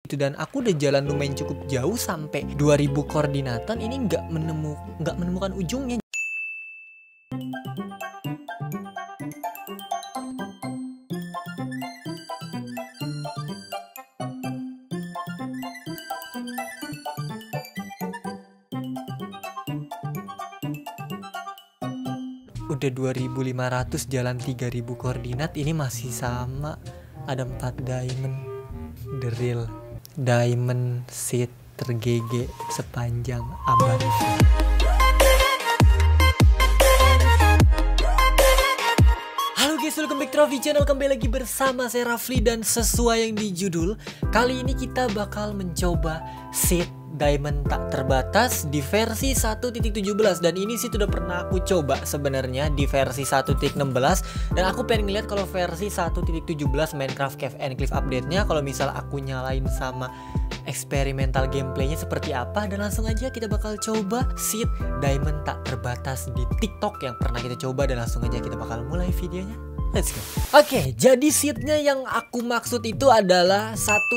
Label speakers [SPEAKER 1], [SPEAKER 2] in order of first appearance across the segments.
[SPEAKER 1] Dan aku udah jalan lumayan cukup jauh sampai 2000 koordinatan, ini nggak menemukan ujungnya. Udah 2500 jalan 3000 koordinat, ini masih sama. Ada 4 diamond. The real diamond seed tergege sepanjang abad. Halo guys, welcome back to Rafli Channel. Kembali lagi bersama saya Rafli, dan sesuai yang di judul, kali ini kita bakal mencoba seed diamond tak terbatas di versi 1.17. Dan ini sih sudah pernah aku coba sebenarnya di versi 1.16, dan aku pengen ngeliat kalau versi 1.17 Minecraft Cave and Cliff update-nya, kalau misal aku nyalain sama eksperimental gameplaynya seperti apa. Dan langsung aja kita bakal coba seed diamond tak terbatas di TikTok yang pernah kita coba, dan langsung aja kita bakal mulai videonya. Let's go. Oke, jadi seednya yang aku maksud itu adalah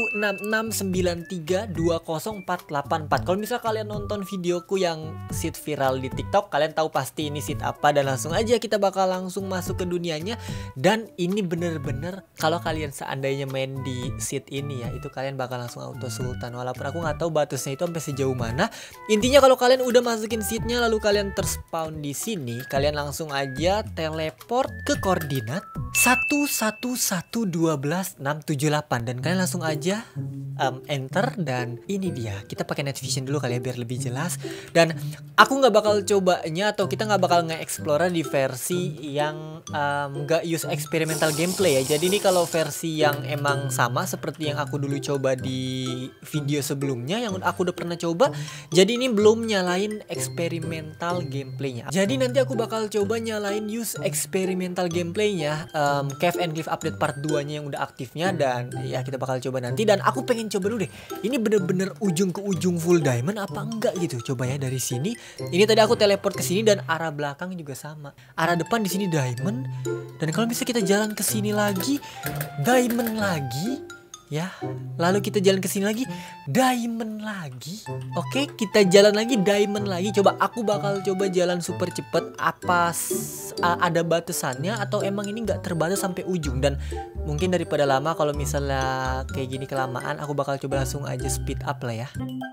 [SPEAKER 1] 166932044. Kalau misal kalian nonton videoku yang seed viral di TikTok, kalian tahu pasti ini seed apa. Dan langsung aja kita bakal langsung masuk ke dunianya. Dan ini bener-bener kalau kalian seandainya main di seed ini ya, itu kalian bakal langsung auto sultan. Walaupun aku nggak tahu batasnya itu sampai sejauh mana. Intinya kalau kalian udah masukin seednya lalu kalian terspawn di sini, kalian langsung aja teleport ke koordinat 11112.678, dan kalian langsung aja enter. Dan ini dia, kita pakai night vision dulu kali ya biar lebih jelas. Dan aku nggak bakal cobanya, atau kita nggak bakal nge-explore di versi yang nggak use experimental gameplay ya. Jadi ini kalau versi yang emang sama seperti yang aku dulu coba di video sebelumnya yang aku udah pernah coba. Jadi ini belum nyalain experimental gameplaynya. Jadi nanti aku bakal coba nyalain use experimental gameplaynya, Cave and Cliff update part 2-nya yang udah aktifnya. Dan ya kita bakal coba nanti. Dan aku pengen coba dulu deh, ini bener-bener ujung ke ujung full diamond apa enggak gitu. Coba ya dari sini. Ini tadi aku teleport ke sini, dan arah belakang juga sama. Arah depan di sini diamond. Dan kalau bisa kita jalan ke sini lagi, diamond lagi. Ya, lalu kita jalan ke sini lagi, diamond lagi. Oke, kita jalan lagi, diamond lagi. Coba aku bakal coba jalan super cepet. Apa ada batasannya atau emang ini nggak terbatas sampai ujung? Dan mungkin daripada lama, kalau misalnya kayak gini kelamaan, aku bakal coba langsung aja speed up lah ya.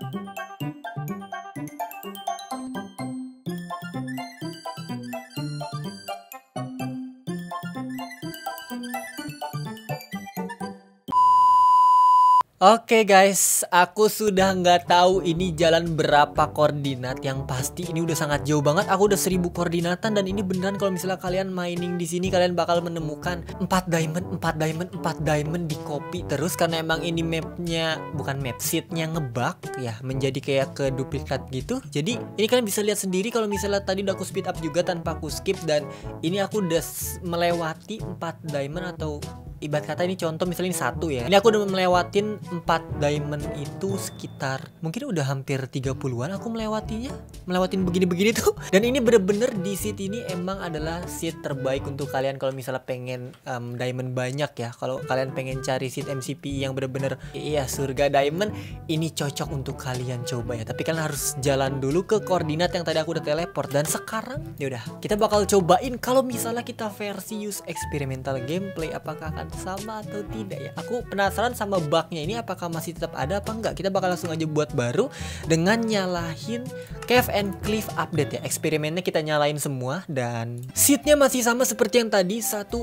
[SPEAKER 1] Oke guys, aku sudah nggak tahu ini jalan berapa koordinat. Yang pasti ini udah sangat jauh banget. Aku udah 1000 koordinatan, dan ini beneran kalau misalnya kalian mining di sini, kalian bakal menemukan 4 diamond, 4 diamond, 4 diamond di copy terus. Karena emang ini mapnya, bukan map, seednya ngebug ya, menjadi kayak ke duplikat gitu. Jadi ini kalian bisa lihat sendiri kalau misalnya tadi udah aku speed up juga tanpa aku skip. Dan ini aku udah melewati 4 diamond, atau ibarat kata ini contoh misalnya ini 1 ya. Ini aku udah melewatin 4 diamond itu sekitar mungkin udah hampir 30-an aku melewatin begini-begini tuh. Dan ini bener-bener di seed ini emang adalah seed terbaik untuk kalian kalau misalnya pengen diamond banyak ya. Kalau kalian pengen cari seed MCP yang bener-bener iya surga diamond, ini cocok untuk kalian coba ya. Tapi kalian harus jalan dulu ke koordinat yang tadi aku udah teleport. Dan sekarang yaudah, kita bakal cobain kalau misalnya kita versi use experimental gameplay, apakah akan sama atau tidak ya. Aku penasaran sama bugnya ini, apakah masih tetap ada apa enggak. Kita bakal langsung aja buat baru dengan nyalahin Cave and Cliff update ya. Eksperimennya kita nyalain semua, dan seednya masih sama seperti yang tadi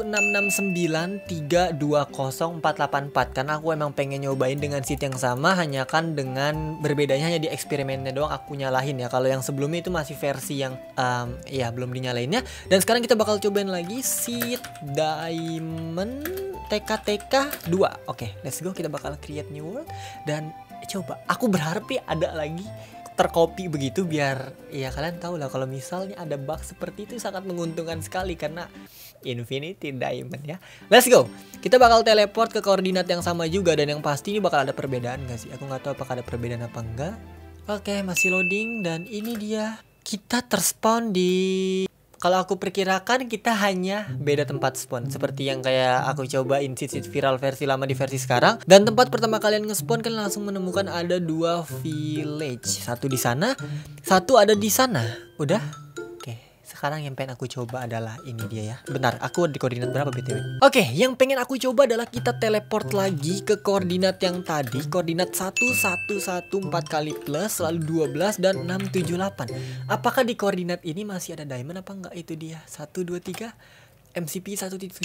[SPEAKER 1] 166932044. Karena aku emang pengen nyobain dengan seed yang sama, hanya kan dengan berbedanya hanya di eksperimennya doang aku nyalahin ya. Kalau yang sebelumnya itu masih versi yang ya belum dinyalainnya. Dan sekarang kita bakal cobain lagi seed diamond TK 2. Oke, let's go. Kita bakal create new world. Dan coba, aku berharap ya ada lagi tercopy begitu, biar ya kalian tahu lah kalau misalnya ada bug seperti itu sangat menguntungkan sekali karena infinity diamond ya. Let's go. Kita bakal teleport ke koordinat yang sama juga, dan yang pasti ini bakal ada perbedaan gak sih? Aku nggak tahu apakah ada perbedaan apa enggak. Oke, masih loading, dan ini dia. Kita terspawn di kalau aku perkirakan kita hanya beda tempat spawn. Seperti yang kayak aku cobain seed viral versi lama di versi sekarang. Dan tempat pertama kalian nge-spawn kalian langsung menemukan ada 2 village. Satu di sana, satu ada di sana. Udah? Oke, sekarang yang pengen aku coba adalah ini dia ya. Bentar, aku di koordinat berapa BTW? Oke, yang pengen aku coba adalah kita teleport lagi ke koordinat yang tadi. Koordinat 1114 kali plus, lalu 12 dan 678. Apakah di koordinat ini masih ada diamond apa enggak? Itu dia. 1 2 3 MCP 1.17.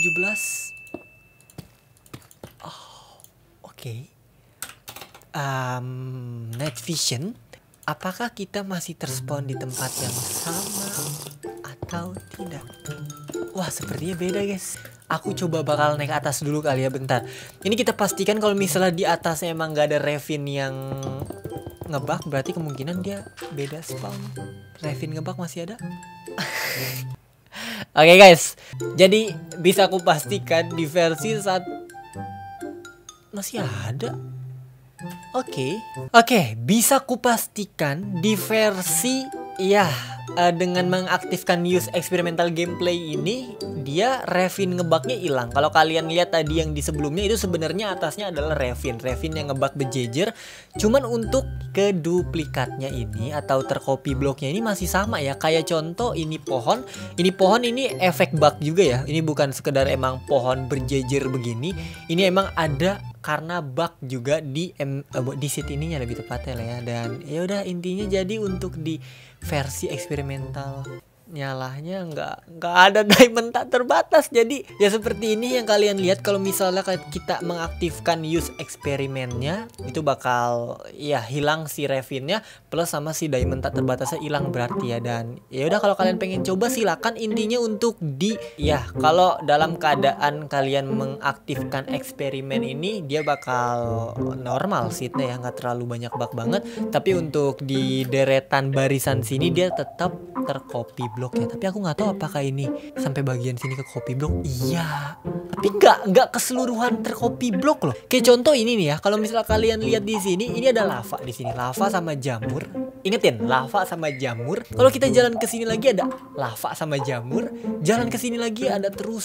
[SPEAKER 1] Oh, oke. Night vision. Apakah kita masih terspawn di tempat yang sama atau tidak? Wah, sepertinya beda guys. Aku coba bakal naik atas dulu kali ya, bentar. Ini kita pastikan kalau misalnya di atasnya emang gak ada Ravin yang ngebug, berarti kemungkinan dia beda spawn. Ravin ngebug masih ada. Oke guys, jadi bisa aku pastikan di versi saat masih ada. Oke, bisa kupastikan di versi dengan mengaktifkan use experimental gameplay ini dia Ravin ngebugnya hilang. Kalau kalian lihat tadi yang di sebelumnya itu sebenarnya atasnya adalah Ravin yang ngebug berjejer. Cuman untuk keduplikatnya ini atau tercopy bloknya ini masih sama ya. Kayak contoh ini pohon ini efek bug juga ya. Ini bukan sekedar emang pohon berjejer begini. Ini emang ada karena bug juga di seed ininya lebih tepatnya lah ya. Dan ya udah, intinya jadi untuk di versi eksperimental nyalahnya nggak ada diamond tak terbatas. Jadi ya seperti ini yang kalian lihat. Kalau misalnya kita mengaktifkan use eksperimennya itu bakal ya hilang si Ravinnya plus sama si diamond tak terbatasnya hilang berarti ya. Dan ya udah, kalau kalian pengen coba silakan. Intinya untuk kalau dalam keadaan kalian mengaktifkan eksperimen ini dia bakal normal seednya ya, nggak terlalu banyak bug banget. Tapi untuk di deretan barisan sini dia tetap tercopy blok ya. Tapi aku nggak tahu apakah ini sampai bagian sini ke copy blok. Iya, tapi nggak keseluruhan tercopy blok loh. Kayak contoh ini nih ya, kalau misalnya kalian lihat di sini, ini ada lava di sini, lava sama jamur. Ingetin, lava sama jamur. Kalau kita jalan ke sini lagi ada lava sama jamur. Jalan ke sini lagi ada terus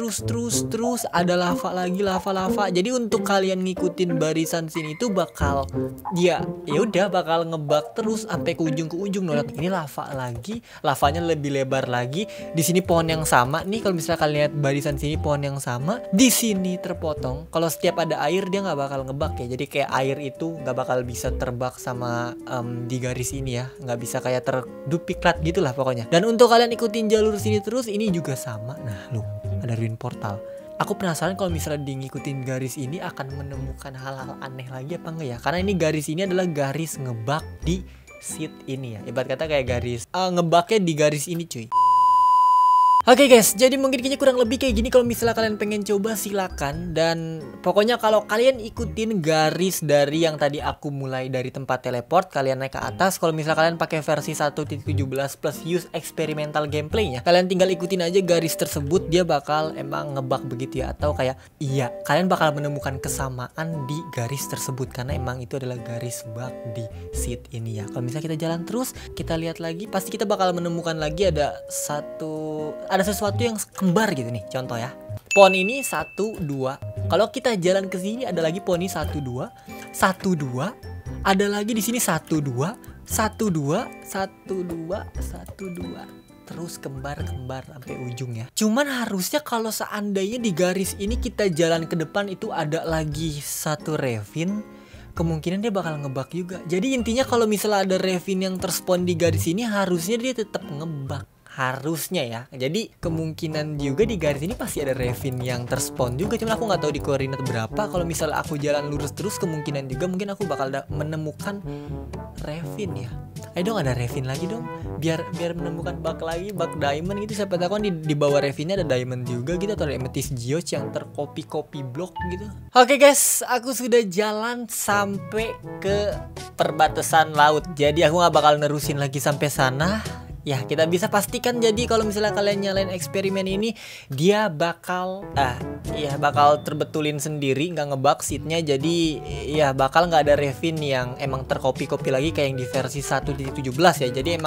[SPEAKER 1] ada lava lagi, lava. Jadi untuk kalian ngikutin barisan sini itu bakal ya udah bakal ngebug terus sampai ke ujung nolak. Ini lava lagi, lavanya lebih lebar lagi. Di sini pohon yang sama nih. Kalau misalnya kalian lihat barisan sini pohon yang sama, di sini terpotong. Kalau setiap ada air dia nggak bakal ngebug ya. Jadi kayak air itu nggak bakal bisa terbug sama di garis ini ya, nggak bisa kayak terduplikat gitulah pokoknya. Dan untuk kalian ikutin jalur sini terus, ini juga sama. Nah lu, ada ruin portal. Aku penasaran kalau misalnya di ngikutin garis ini akan menemukan hal-hal aneh lagi apa enggak ya. Karena ini garis ini adalah garis ngebug di seed ini ya. Ibarat kata kayak garis ngebugnya di garis ini cuy. Oke guys, jadi mungkin kayaknya kurang lebih kayak gini. Kalau misalnya kalian pengen coba silakan. Dan pokoknya kalau kalian ikutin garis dari yang tadi aku mulai dari tempat teleport, kalian naik ke atas. Kalau misalnya kalian pakai versi 1.17 plus use experimental gameplaynya, kalian tinggal ikutin aja garis tersebut. Dia bakal emang ngebug begitu ya. Atau kayak kalian bakal menemukan kesamaan di garis tersebut, karena emang itu adalah garis bug di seed ini ya. Kalau misalnya kita jalan terus, kita lihat lagi, pasti kita bakal menemukan lagi ada sesuatu yang kembar gitu nih. Contoh ya, pohon ini 1, 2. Kalau kita jalan ke sini ada lagi pohon ini 1, 2. Ada lagi di sini 1, 2. Terus kembar sampai ujung ya. Cuman harusnya kalau seandainya di garis ini kita jalan ke depan itu ada lagi satu Ravin, kemungkinan dia bakal ngebug juga. Jadi intinya kalau misalnya ada Ravin yang terspawn di garis ini, harusnya dia tetap ngebug. Harusnya ya. Jadi kemungkinan juga di garis ini pasti ada Ravin yang terspawn juga. Cuman aku nggak tahu di koordinat berapa. Kalau misalnya aku jalan lurus terus, kemungkinan juga mungkin aku bakal menemukan Ravin ya. Ayo dong, ada Ravin lagi dong. Biar menemukan bug lagi, bug diamond gitu. Siapa tahu kan di bawah Ravinnya ada diamond juga gitu, atau ada amethyst geodes yang tercopy blok gitu. Oke guys, aku sudah jalan sampai ke perbatasan laut. Jadi aku nggak bakal nerusin lagi sampai sana. Ya, kita bisa pastikan jadi kalau misalnya kalian nyalain eksperimen ini, dia bakal terbetulin sendiri, nggak ngebug seednya. Jadi ya bakal nggak ada Ravin yang emang tercopy lagi kayak yang di versi 1.17 ya. Jadi emang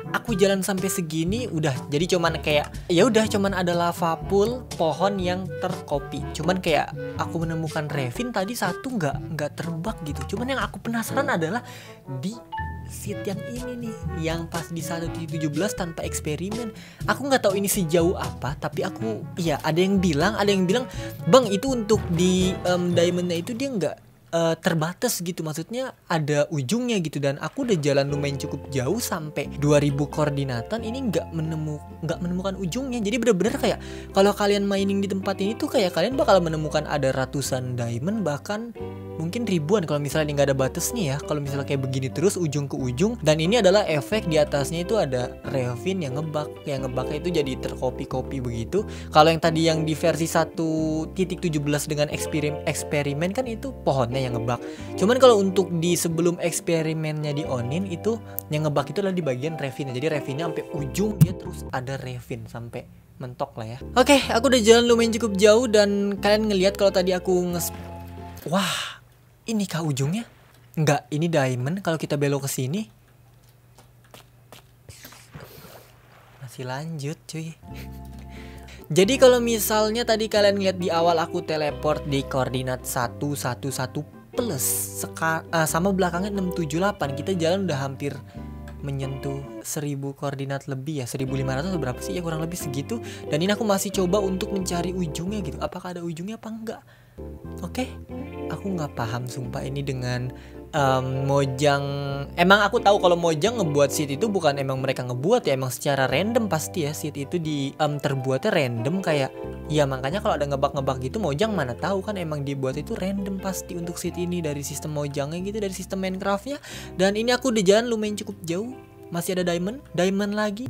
[SPEAKER 1] aku jalan sampai segini udah jadi cuman kayak ya udah cuman ada lava pool pohon yang terkopi. Cuman kayak aku menemukan Revin tadi satu nggak terbak gitu. Cuman yang aku penasaran adalah di seat yang ini nih, yang pas di 1.17 tanpa eksperimen. Aku nggak tahu ini sejauh apa, tapi aku ya ada yang bilang bang itu untuk di diamondnya itu dia nggak terbatas gitu, maksudnya ada ujungnya gitu. Dan aku udah jalan lumayan cukup jauh sampai 2000 koordinatan ini nggak menemukan ujungnya. Jadi bener-bener kayak kalau kalian mining di tempat ini tuh kayak kalian bakal menemukan ada ratusan diamond, bahkan mungkin ribuan kalau misalnya nggak ada batasnya ya. Kalau misalnya kayak begini terus ujung ke ujung, dan ini adalah efek di atasnya itu ada Revin yang ngebug itu jadi terkopi-kopi begitu. Kalau yang tadi yang di versi 1.17 dengan eksperimen kan itu pohonnya yang ngebug. Cuman kalau untuk di sebelum eksperimennya di onin itu yang ngebug itu adalah di bagian Revinnya. Jadi Revinnya sampai ujung dia terus ada Revin sampai mentok lah ya. Oke, aku udah jalan lumayan cukup jauh dan kalian ngelihat kalau tadi aku wah, ini kah ujungnya? Enggak, ini diamond. Kalau kita belok ke sini masih lanjut, cuy. Jadi kalau misalnya tadi kalian lihat di awal aku teleport di koordinat 111 plus sama belakangnya 678, kita jalan udah hampir menyentuh 1000 koordinat lebih ya, 1500 atau berapa sih ya, kurang lebih segitu. Dan ini aku masih coba untuk mencari ujungnya gitu, apakah ada ujungnya apa enggak. Oke, aku nggak paham sumpah ini dengan Mojang. Emang aku tahu kalau Mojang ngebuat seed itu bukan emang mereka ngebuat ya, emang secara random pasti ya seed itu di terbuatnya random kayak ya. Makanya kalau ada ngebug gitu Mojang mana tahu kan emang dibuat itu random pasti untuk seed ini dari sistem Mojangnya gitu, dari sistem Minecraftnya. Dan ini aku udah jalan lumayan cukup jauh. Masih ada diamond lagi.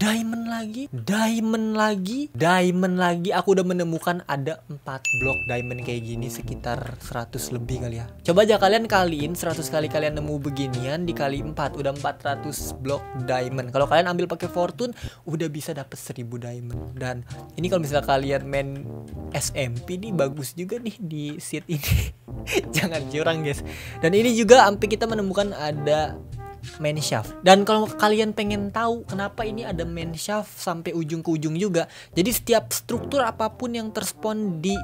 [SPEAKER 1] Aku udah menemukan ada 4 blok diamond kayak gini, sekitar 100 lebih kali ya. Coba aja kalian kaliin 100 kali kalian nemu beginian dikali 4, udah 400 blok diamond. Kalau kalian ambil pakai fortune udah bisa dapet 1000 diamond. Dan ini kalau misalnya kalian main SMP nih bagus juga nih di seed ini. Jangan curang guys. Dan ini juga sampai kita menemukan ada main shaft. Dan kalau kalian pengen tahu kenapa ini ada main shaft sampai ujung ke ujung juga, jadi setiap struktur apapun yang terspawn di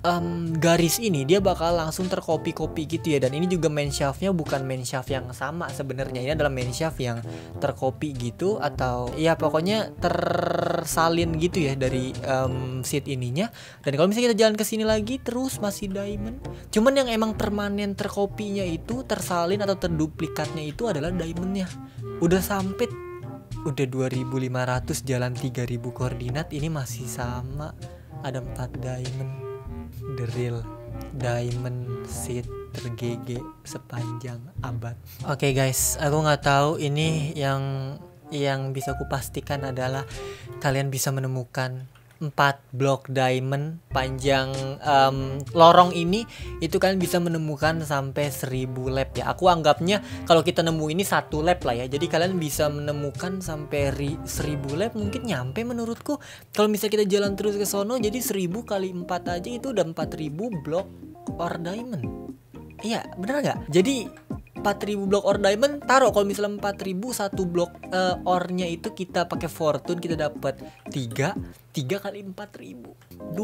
[SPEAKER 1] garis ini dia bakal langsung terkopi-kopi gitu ya. Dan ini juga main shaftnya bukan main shaft yang sama sebenarnya, ini adalah main shaft yang terkopi gitu, atau ya pokoknya tersalin gitu ya dari seed ininya. Dan kalau misalnya kita jalan ke sini lagi terus masih diamond, cuman yang emang permanen terkopinya itu, tersalin atau terduplikatnya itu adalah diamondnya. Udah sampai udah 2500 jalan 3000 koordinat ini masih sama, ada 4 diamond. The real diamond seed ter-GG sepanjang abad. Oke guys, aku nggak tahu ini yang bisa aku pastikan adalah kalian bisa menemukan 4 blok diamond panjang lorong ini, itu kalian bisa menemukan sampai 1000 lap ya. Aku anggapnya kalau kita nemu ini 1 lap lah ya. Jadi kalian bisa menemukan sampai 1000 lap mungkin nyampe menurutku. Kalau misalnya kita jalan terus ke sono, jadi 1000 kali 4 aja itu udah 4000 blok ore diamond. Iya, bener nggak? Jadi 4000 blok ore diamond, taruh kalau misalnya 4000 satu blok ore-nya itu kita pakai fortune, kita dapat 3 kali 4000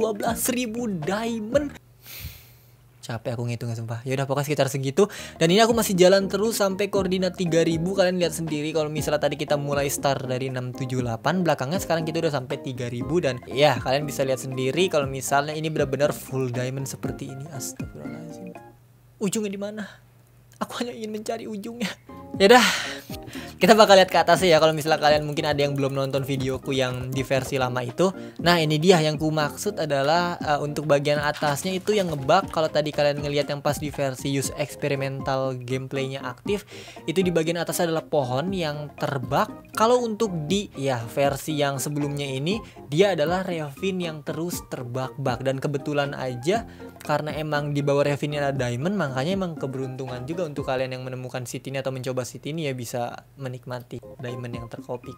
[SPEAKER 1] 12000 diamond. Capek aku ngitungnya sumpah. Ya udah pokoknya sekitar segitu. Dan ini aku masih jalan terus sampai koordinat 3000. Kalian lihat sendiri kalau misalnya tadi kita mulai start dari 678, belakangnya sekarang kita udah sampai 3000. Dan ya kalian bisa lihat sendiri kalau misalnya ini benar-benar full diamond seperti ini. Astagfirullahaladzim. Ujungnya di mana? Aku hanya ingin mencari ujungnya. Yaudah, kita bakal lihat ke atasnya ya. Kalau misalnya kalian mungkin ada yang belum nonton videoku yang di versi lama itu. Nah ini dia yang ku maksud adalah untuk bagian atasnya itu yang ngebug. Kalau tadi kalian ngelihat yang pas di versi use experimental gameplaynya aktif, itu di bagian atas adalah pohon yang terbug. Kalau untuk di versi yang sebelumnya ini, dia adalah Revin yang terus terbug-bug. Dan kebetulan aja karena emang di bawah Revin ada diamond, makanya emang keberuntungan juga untuk kalian yang menemukan seed ini atau mencoba seed ini ya, bisa menikmati diamond yang terkopi.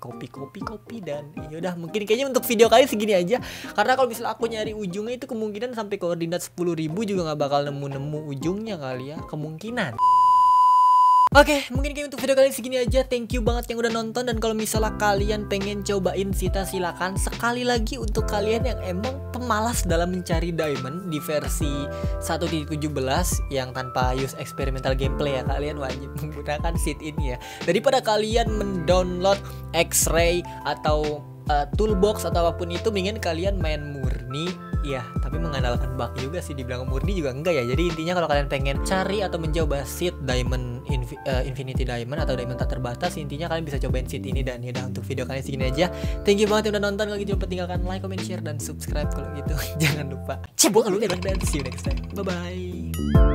[SPEAKER 1] Dan yaudah mungkin kayaknya untuk video kali segini aja. Karena kalau misalnya aku nyari ujungnya itu kemungkinan sampai koordinat 10.000 juga nggak bakal nemu ujungnya kali ya, kemungkinan. Oke, mungkin kayak untuk video kali ini segini aja. Thank you banget yang udah nonton. Dan kalau misalnya kalian pengen cobain Sita, silakan. Sekali lagi untuk kalian yang emang pemalas dalam mencari diamond di versi 1.17 yang tanpa use experimental gameplay ya, kalian wajib menggunakan seed ini ya. Daripada kalian mendownload X-ray atau toolbox atau apapun itu, mendingan kalian main murni ya, tapi mengandalkan bug juga sih, dibilang murni juga enggak ya. Jadi intinya kalau kalian pengen cari atau mencoba seed diamond infinity diamond atau diamond tak terbatas, intinya kalian bisa cobain seed ini. Dan ya udah, untuk video kalian segini aja. Thank you banget yang udah nonton. Kalau gitu lupa tinggalkan like, comment, share, dan subscribe kalau gitu. Jangan lupa cebok lu dan see you next time. Bye bye.